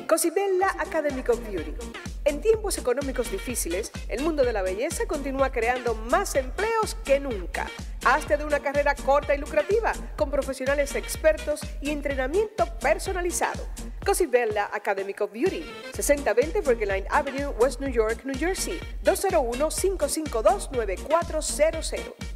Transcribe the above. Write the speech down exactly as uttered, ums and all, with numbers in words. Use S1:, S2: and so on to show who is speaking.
S1: Cosibella Academy of Beauty. En tiempos económicos difíciles, el mundo de la belleza continúa creando más empleos que nunca. Hazte de una carrera corta y lucrativa, con profesionales expertos y entrenamiento personalizado. Cosibella Academy of Beauty, sesenta veinte Bergenline Avenue, West New York, New Jersey, dos cero uno, cinco cinco dos, nueve cuatro cero cero.